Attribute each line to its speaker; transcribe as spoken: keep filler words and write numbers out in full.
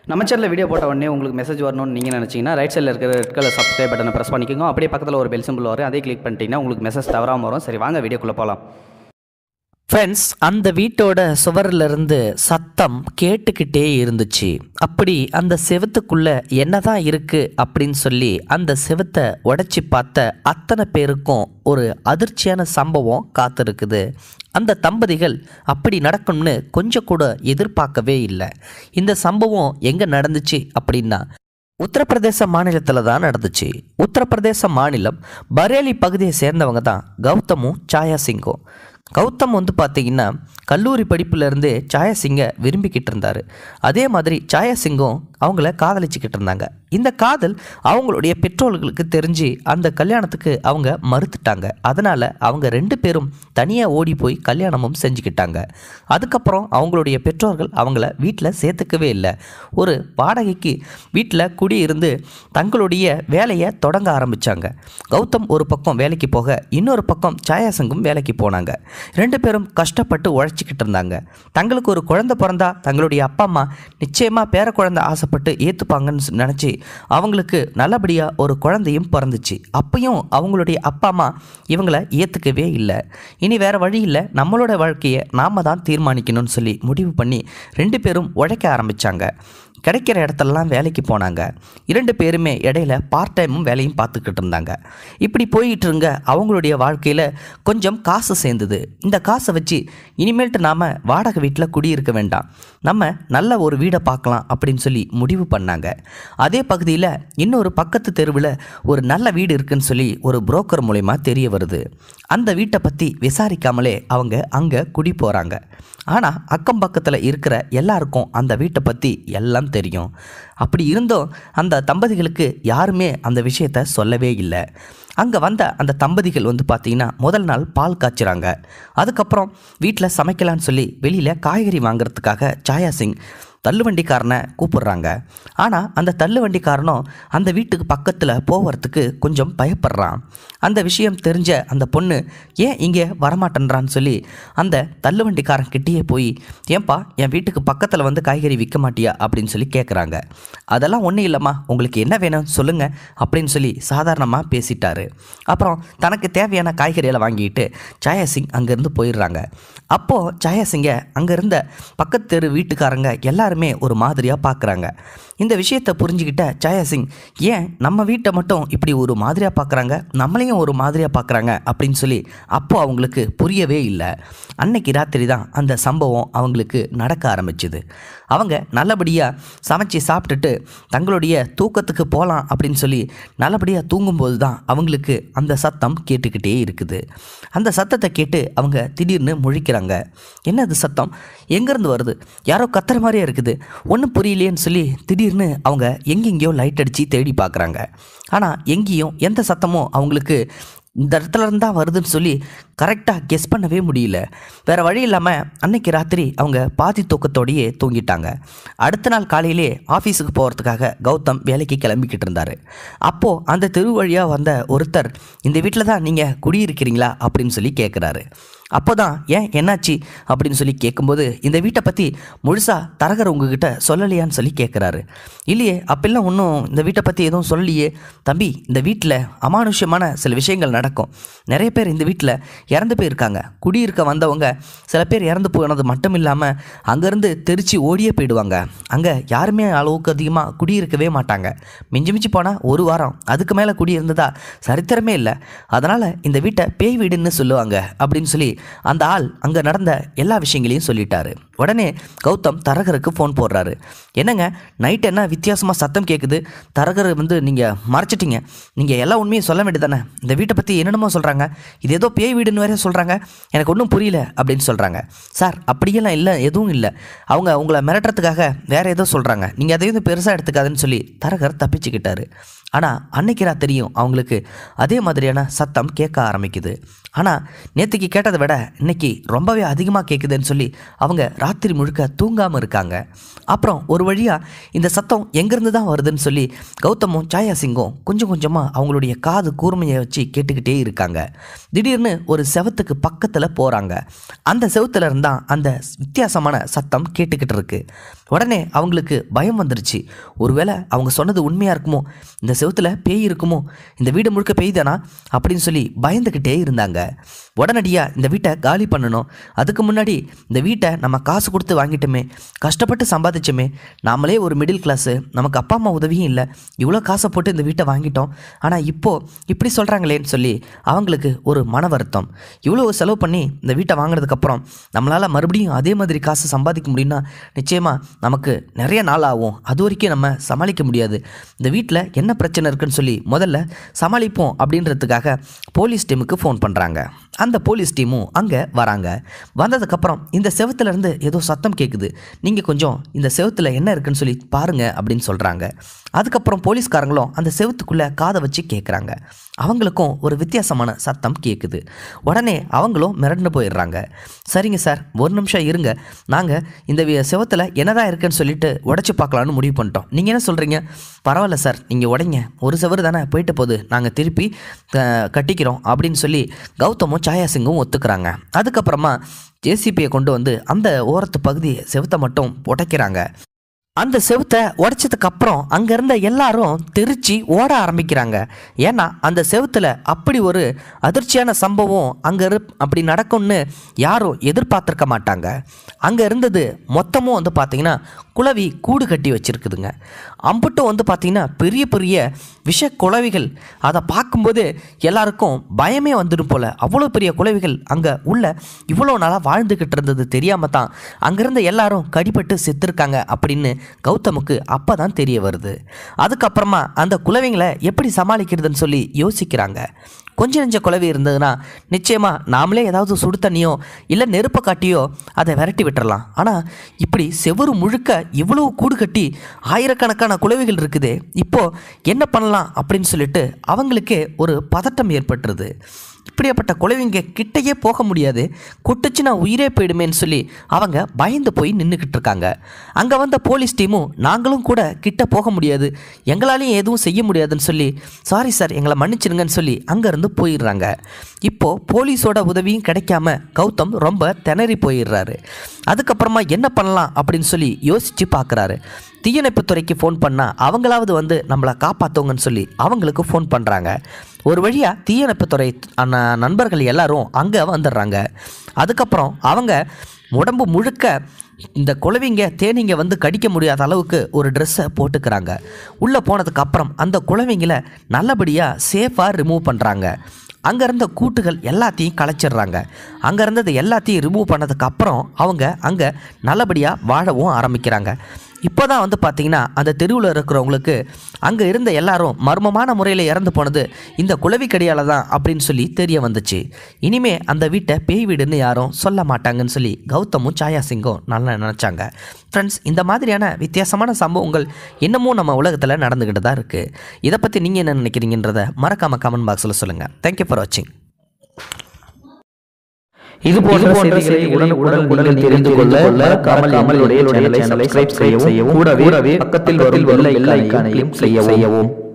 Speaker 1: நம்ம சேனலில் வீடியோ போட்ட உடனே உங்களுக்கு மெசேஜ் வரணும்னு நீங்கள் நினச்சிங்கன்னா ரைட் சைடில் இருக்கிற ரெட் கலர் சப்ஸ்கிரைப் பட்டனை ப்ரெஸ் பண்ணிக்கோங்க. அப்படியே பக்கத்தில் ஒரு பெல் சிம்பிள் வரும், அதே கிளிக் பண்ணிட்டீங்கன்னா உங்களுக்கு மெசேஜ் தவறாமல் வரும். சரி வாங்க வீடியோக்குள்ளே போகலாம்.
Speaker 2: ஃப்ரெண்ட்ஸ், அந்த வீட்டோட சுவரிலிருந்து சத்தம் கேட்டுக்கிட்டே இருந்துச்சு. அப்படி அந்த செவத்துக்குள்ளே என்னதான் இருக்குது அப்படின்னு சொல்லி அந்த செவத்தை உடைச்சி பார்த்த அத்தனை பேருக்கும் ஒரு அதிர்ச்சியான சம்பவம் காத்திருக்குது. அந்த தம்பதிகள் அப்படி நடக்கும்னு கொஞ்சம் கூட எதிர்பார்க்கவே இல்லை. இந்த சம்பவம் எங்கே நடந்துச்சு அப்படின்னா உத்தரப்பிரதேச மாநிலத்தில் தான் நடந்துச்சு. உத்தரப்பிரதேச மாநிலம் பரேலி பகுதியை சேர்ந்தவங்க தான் கௌதமும் சாயா சிங்கும். கௌதம் வந்து பார்த்திங்கன்னா கல்லூரி படிப்புலேருந்தே சாயா சிங்கை விரும்பிக்கிட்டு இருந்தார். அதே மாதிரி சாயா சிங்கும் அவங்கள காதலிச்சுக்கிட்டு இருந்தாங்க. இந்த காதல் அவங்களுடைய பெற்றோர்களுக்கு தெரிஞ்சு அந்த கல்யாணத்துக்கு அவங்க மறுத்துட்டாங்க. அதனால் அவங்க ரெண்டு பேரும் தனியாக ஓடி போய் கல்யாணமும் செஞ்சுக்கிட்டாங்க. அதுக்கப்புறம் அவங்களுடைய பெற்றோர்கள் அவங்கள வீட்டில் சேர்த்துக்கவே இல்லை. ஒரு வாடகைக்கு வீட்டில் குடியிருந்து தங்களுடைய வேலையை தொடங்க ஆரம்பித்தாங்க. கௌதம் ஒரு பக்கம் வேலைக்கு போக இன்னொரு பக்கம் சாயா சிங்கும் வேலைக்கு போனாங்க. ரெண்டு பேரும் கஷ்டப்பட்டு உழைச்சிக்கிட்டு இருந்தாங்க. தங்களுக்கு ஒரு குழந்தை பிறந்தா தங்களுடைய அப்பா அம்மா நிச்சயமாக பேர குழந்தை ஆசைப்பட்டு ஏற்றுப்பாங்கன்னு நினச்சி அவங்களுக்கு நல்லபடியாக ஒரு குழந்தையும் பிறந்துச்சு. அப்பையும் அவங்களுடைய அப்பா அம்மா இவங்களை ஏற்றுக்கவே இல்லை. இனி வேறு வழி இல்லை, நம்மளோட வாழ்க்கையை நாம் தான் தீர்மானிக்கணும்னு சொல்லி முடிவு பண்ணி ரெண்டு பேரும் உழைக்க ஆரம்பித்தாங்க. கிடைக்கிற இடத்துலலாம் வேலைக்கு போனாங்க. இரண்டு பேருமே இடையில பார்ட் டைமும் வேலையும் பார்த்துக்கிட்டு இருந்தாங்க. இப்படி போயிட்டு இருங்க அவங்களுடைய வாழ்க்கையில் கொஞ்சம் காசு சேர்ந்தது. இந்த காசை வச்சு இனிமேல்ட்டு நாம் வாடகை வீட்டில் குடியிருக்க வேண்டாம், நம்ம நல்ல ஒரு வீடை பார்க்கலாம் அப்படின்னு சொல்லி முடிவு பண்ணாங்க. அதே பகுதியில் இன்னொரு பக்கத்து தெருவில் ஒரு நல்ல வீடு இருக்குன்னு சொல்லி ஒரு புரோக்கர் மூலமா தெரிய வருது. அந்த வீட்டை பற்றி விசாரிக்காமலே அவங்க அங்கே குடி போகிறாங்க. ஆனால் அக்கம் பக்கத்தில் இருக்கிற எல்லாருக்கும் அந்த வீட்டை பற்றி எல்லாம் தெரியும். அப்படி இருந்தும் அந்த தம்பதிகளுக்கு யாருமே அந்த விஷயத்தை சொல்லவே இல்லை. அங்கே வந்த அந்த தம்பதிகள் வந்து பார்த்திங்கன்னா முதல் நாள் பால் காய்ச்சுறாங்க. அதுக்கப்புறம் வீட்டில் சமைக்கலான்னு சொல்லி வெளியில் காய்கறி வாங்குறதுக்காக சாயா சிங் தள்ளுவண்டிக்காரனை கூப்பிடுறாங்க. ஆனால் அந்த தள்ளுவண்டிக்காரனும் அந்த வீட்டுக்கு பக்கத்தில் போகிறதுக்கு கொஞ்சம் பயப்படுறான். அந்த விஷயம் தெரிஞ்ச அந்த பொண்ணு ஏன் இங்கே வரமாட்டேன்றான்னு சொல்லி அந்த தள்ளுவண்டிக்காரன் கிட்டேயே போய் ஏன்பா என் வீட்டுக்கு பக்கத்தில் வந்து காய்கறி விற்க மாட்டியா அப்படின்னு சொல்லி கேட்குறாங்க. அதெல்லாம் ஒன்றும் இல்லைம்மா, உங்களுக்கு என்ன வேணும்னு சொல்லுங்கள் அப்படின்னு சொல்லி சாதாரணமாக பேசிட்டாரு. அப்புறம் தனக்கு தேவையான காய்கறிகளை வாங்கிட்டு சாயா சிங் அங்கேருந்து போயிடுறாங்க. அப்போது சாயா சிங்கை அங்கே இருந்த பக்கத்து தெரு வீட்டுக்காரங்க எல்லாருமே ஒரு மாதிரியாக பார்க்குறாங்க. இந்த விஷயத்தை புரிஞ்சுக்கிட்ட சாயா சிங் ஏன் நம்ம வீட்டை மட்டும் இப்படி ஒரு மாதிரியாக பார்க்குறாங்க, நம்மளையும் ஒரு மாதிரியாக பார்க்குறாங்க அப்படின்னு சொல்லி அப்போது அவங்களுக்கு புரியவே இல்லை. அன்னைக்கு ராத்திரி தான் அந்த சம்பவம் அவங்களுக்கு நடக்க ஆரம்பிச்சுது. அவங்க நல்லபடியாக சமைச்சு சாப்பிட்டுட்டு தங்களுடைய தூக்கத்துக்கு போகலாம் அப்படின்னு சொல்லி நல்லபடியாக தூங்கும்போது தான் அவங்களுக்கு அந்த சத்தம் கேட்டுக்கிட்டே இருக்குது. அந்த சத்தத்தை கேட்டு அவங்க திடீர்னு முழிக்கிறாங்க. என்னது சத்தம், எங்கேருந்து வருது, யாரோ கத்துற மாதிரியே இருக்குது, ஒன்றும் புரியலையேன்னு சொல்லி திடீர்னு அவங்க எங்கெங்கேயோ லைட் அடித்து தேடி பார்க்குறாங்க. ஆனால் எங்கேயும் எந்த சத்தமும் அவங்களுக்கு இந்த இடத்துல இருந்தால் வருதுன்னு சொல்லி கரெக்டாக கெஸ் பண்ணவே முடியல. வேறு வழி இல்லாமல் அன்னைக்கு ராத்திரி அவங்க பாதி தூக்கத்தோடையே தூங்கிட்டாங்க. அடுத்த நாள் காலையிலே ஆஃபீஸுக்கு போகிறதுக்காக கௌதம் வேலைக்கு கிளம்பிக்கிட்டு இருந்தார். அப்போது அந்த தெரு வழியாக வந்த ஒருத்தர் இந்த வீட்டில் தான் நீங்கள் குடியிருக்கிறீங்களா அப்படின்னு சொல்லி கேட்குறாரு. அப்போ தான் ஏன் என்னாச்சு அப்படின்னு சொல்லி கேட்கும்போது இந்த வீட்டை பற்றி முழுசாக தரகர் உங்ககிட்ட சொல்லலையான்னு சொல்லி கேட்குறாரு. இல்லையே, அப்பெல்லாம் ஒன்றும் இந்த வீட்டை பற்றி எதுவும் சொல்லலையே. தம்பி, இந்த வீட்டில் அமானுஷ்யமான சில விஷயங்கள் நடக்கும். நிறைய பேர் இந்த வீட்டில் இறந்து போயிருக்காங்க. குடியிருக்க வந்தவங்க சில பேர் இறந்து போனது மட்டும் இல்லாமல் அங்கேருந்து தெரிச்சு ஓடியே போயிடுவாங்க. அங்கே யாருமே அளவுக்கு அதிகமாக குடியிருக்கவே மாட்டாங்க. மிஞ்சி மிஞ்சி போனால் ஒரு வாரம், அதுக்கு மேலே குடியிருந்ததா சரித்திரமே இல்லை. அதனால் இந்த வீட்டை பேய் வீடுன்னு சொல்லுவாங்க அப்படின்னு சொல்லி அந்த ஆள் அங்கே நடந்த எல்லா விஷயங்களையும் சொல்லிட்டாரு. உடனே கௌதம் தரகருக்கு ஃபோன் போடுறாரு. என்னங்க நைட் என்ன வித்தியாசமாக சத்தம் கேட்குது, தரகர் வந்து நீங்கள் மறைச்சிட்டிங்க, நீங்கள் எல்லா உண்மையும் சொல்ல வேண்டியதானே, இந்த வீட்டை பற்றி என்னென்னமோ சொல்கிறாங்க, இது ஏதோ பேய் வீடுன்னு வேற சொல்கிறாங்க, எனக்கு ஒன்றும் புரியல அப்படின்னு சொல்கிறாங்க. சார் அப்படியெல்லாம் இல்லை, எதுவும் இல்லை, அவங்க உங்களை மிரட்டுறதுக்காக வேறு ஏதோ சொல்கிறாங்க, நீங்கள் அதையும் பெருசாக எடுத்துக்காதுன்னு சொல்லி தரகர் தப்பிச்சுக்கிட்டாரு. ஆனால் அன்னைக்கு ராத்திரியும் அவங்களுக்கு அதே மாதிரியான சத்தம் கேட்க ஆரம்பிக்குது. ஆனால் நேற்றுக்கு கேட்டதை விட இன்னைக்கு ரொம்பவே அதிகமாக கேட்குதுன்னு சொல்லி அவங்க ராத்திரி முழுக்க தூங்காமல் இருக்காங்க. அப்புறம் ஒரு வழியாக இந்த சத்தம் எங்கேருந்து தான் வருதுன்னு சொல்லி கௌதமும் சாயா சிங்கும் கொஞ்சம் கொஞ்சமாக அவங்களுடைய காது கூர்மையை வச்சு கேட்டுக்கிட்டே இருக்காங்க. திடீர்னு ஒரு செவத்துக்கு பக்கத்தில் போகிறாங்க. அந்த செவத்துல இருந்தால் அந்த வித்தியாசமான சத்தம் கேட்டுக்கிட்டு இருக்கு. உடனே அவங்களுக்கு பயம் வந்துருச்சு. ஒருவேளை அவங்க சொன்னது உண்மையாக இருக்குமோ, இந்த செவுத்துல பேய் இருக்குமோ, இந்த வீடு முழுக்க பேய் தானா அப்படின்னு சொல்லி பயந்துக்கிட்டே இருந்தாங்க. உடனடியாக இந்த வீட்டை காலி பண்ணணும், அதுக்கு முன்னாடி இந்த வீட்டை நம்ம காசு கொடுத்து வாங்கிட்டோமே, கஷ்டப்பட்டு சம்பாதிச்சோமே, நாமளே ஒரு மிடில் கிளாஸு, நமக்கு அப்பா அம்மா உதவியும் இல்லை, இவ்வளோ காசை போட்டு இந்த வீட்டை வாங்கிட்டோம், ஆனால் இப்போது இப்படி சொல்கிறாங்களேன்னு சொல்லி அவங்களுக்கு ஒரு மன வருத்தம். இவ்வளோ செலவு பண்ணி இந்த வீட்டை வாங்கினதுக்கப்புறம் நம்மளால் மறுபடியும் அதே மாதிரி காசு சம்பாதிக்க முடியும்னா நிச்சயமாக நமக்கு நிறைய நாள் ஆகும், அது வரைக்கும் நம்ம சமாளிக்க முடியாது, இந்த வீட்டில் என்ன பிரச்சனை இருக்குன்னு சொல்லி முதல்ல சமாளிப்போம் அப்படின்றதுக்காக போலீஸ் டீமுக்கு ஃபோன் பண்ணுறாங்க. அந்த போலீஸ் டீமும் அங்கே வராங்க. வந்ததுக்கப்புறம் இந்த செவத்துலேருந்து ஏதோ சத்தம் கேட்குது, நீங்கள் கொஞ்சம் இந்த செவத்தில் என்ன இருக்குன்னு சொல்லி பாருங்கள் அப்படின்னு சொல்கிறாங்க. அதுக்கப்புறம் போலீஸ்காரங்களும் அந்த செவத்துக்குள்ளே காதை வச்சு கேட்குறாங்க. அவங்களுக்கும் ஒரு வித்தியாசமான சத்தம் கேட்குது. உடனே அவங்களும் மிரண்டு போயிடுறாங்க. சரிங்க சார், ஒரு நிமிஷம் இருங்க, நாங்கள் இந்த செவத்தில் என்னதான் இருக்குன்னு சொல்லிட்டு உடச்சி பார்க்கலான்னு முடிவு பண்ணிட்டோம். நீங்கள் என்ன சொல்கிறீங்க? பரவாயில்ல சார், நீங்கள் உடைங்க, ஒரு செவரு தானே போயிட்டு போகுது, நாங்கள் திருப்பி கட்டிக்கிறோம் அப்படின்னு சொல்லி கௌதமும் சாயா சிங்கும் ஒத்துக்கிறாங்க. அதுக்கப்புறமா ஜேசிபியை கொண்டு வந்து அந்த ஓரத்து பகுதி செவத்தை மட்டும் உடைக்கிறாங்க. அந்த செவுத்தை உடைச்சதுக்கு அப்புறம் அங்கே இருந்த எல்லாரும் தெரிச்சு ஓட ஆரம்பிக்கிறாங்க. ஏன்னா அந்த செவுத்தில் அப்படி ஒரு அதிர்ச்சியான சம்பவம் அங்கே இரு அப்படி நடக்கும்னு யாரும் எதிர்பார்த்துருக்க மாட்டாங்க. அங்கே இருந்தது மொத்தமும் வந்து பார்த்திங்கன்னா குளவி கூடு கட்டி வச்சுருக்குதுங்க. அம்புட்டும் வந்து பார்த்திங்கன்னா பெரிய பெரிய விஷ குளவிகள். அதை பார்க்கும்போது எல்லாருக்கும் பயமே வந்துடும் போல். அவ்வளோ பெரிய குளவிகள் அங்கே உள்ள இவ்வளோ நாளாக வாழ்ந்துக்கிட்டு இருந்தது தெரியாமல் தான் அங்கேருந்து எல்லாரும் கடிபட்டு செத்துருக்காங்க அப்படின்னு கௌதமுக்கு அப்போ தான் தெரிய வருது. அதுக்கப்புறமா அந்த குளவிங்களை எப்படி சமாளிக்கிறதுன்னு சொல்லி யோசிக்கிறாங்க. கொஞ்ச நெஞ்ச குளவி இருந்ததுன்னா நிச்சயமாக நாமளே ஏதாவது சுடு தண்ணியோ இல்லை நெருப்பை காட்டியோ அதை விரட்டி விட்டுறலாம். ஆனால் இப்படி செவுறு முழுக்க இவ்வளோ கூடு கட்டி ஆயிரக்கணக்கான குளவிகள் இருக்குது, இப்போது என்ன பண்ணலாம் அப்படின்னு சொல்லிட்டு அவங்களுக்கே ஒரு பதட்டம் ஏற்பட்டுருது. இப்படியாப்பட்ட குளவிங்க கிட்டையே போக முடியாது, கொட்டுச்சுன்னா உயிரே போயிடுமேன்னு சொல்லி அவங்க பயந்து போய் நின்றுக்கிட்டு இருக்காங்க. அங்கே வந்த போலீஸ் டீமும் நாங்களும் கூட கிட்ட போக முடியாது, எங்களாலையும் எதுவும் செய்ய முடியாதுன்னு சொல்லி சாரி சார் எங்களை மன்னிச்சிருங்கன்னு சொல்லி அங்கேருந்து போயிடுறாங்க. இப்போது போலீஸோட உதவியும் கிடைக்காம கௌதம் ரொம்ப திணறி போயிடுறாரு. அதுக்கப்புறமா என்ன பண்ணலாம் அப்படின்னு சொல்லி யோசித்து பார்க்குறாரு. தீயணைப்புத்துறைக்கு ஃபோன் பண்ணால் அவங்களாவது வந்து நம்மளை காப்பாற்றுவங்கன்னு சொல்லி அவங்களுக்கு ஃபோன் பண்ணுறாங்க. ஒரு வழியாக தீயணைப்புத்துறை நண்பர்கள் எல்லாரும் அங்கே வந்துடுறாங்க. அதுக்கப்புறம் அவங்க உடம்பு முழுக்க இந்த குளவிங்க தேனீங்க வந்து கடிக்க முடியாத அளவுக்கு ஒரு ட்ரெஸ்ஸை போட்டுக்கிறாங்க. உள்ளே போனதுக்கப்புறம் அந்த குளவிங்களை நல்லபடியாக சேஃபாக ரிமூவ் பண்ணுறாங்க. அங்கே இருந்த கூட்டுகள் எல்லாத்தையும் கலைச்சிடுறாங்க. அங்கே இருந்தது எல்லாத்தையும் ரிமூவ் பண்ணதுக்கப்புறம் அவங்க அங்கே நல்லபடியாக வாழவும் ஆரம்பிக்கிறாங்க. இப்போ தான் வந்து பார்த்திங்கன்னா அந்த தெருவில் இருக்கிறவங்களுக்கு அங்கே இருந்த எல்லாரும் மர்மமான முறையில் இறந்து போனது இந்த குளவிக்கடியால் தான் அப்படின்னு சொல்லி தெரிய வந்துச்சு. இனிமே அந்த வீட்டை பேய் வீடுன்னு யாரும் சொல்ல மாட்டாங்கன்னு சொல்லி கௌதமும் சாயா சிங்கும் நல்லா நினச்சாங்க. ஃப்ரெண்ட்ஸ், இந்த மாதிரியான வித்தியாசமான சம்பவங்கள் இன்னமும் நம்ம உலகத்தில் நடந்துக்கிட்டு தான் இருக்குது. இதை பற்றி நீங்கள் என்ன நினைக்கிறீங்கன்றதை மறக்காமல் கமெண்ட் பாக்ஸில் சொல்லுங்கள். தேங்க்யூ ஃபார் வாட்சிங்.
Speaker 1: இது போன்ற செய்திகளை உடனுக்குடன் உடனே தெரிந்து கொள்ள மறக்காமல் என்னுடைய சேனலை சப்ஸ்கிரைப் செய்யவும், கூடவே பக்கத்தில் வரும் பெல் ஐகானையும் கிளிக் செய்யவும்.